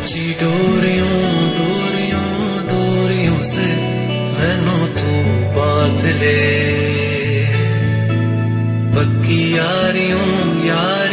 खिंची डोरियों डोरियों डोरियों से मैनू तू बांध ले, पक्की यारियों यार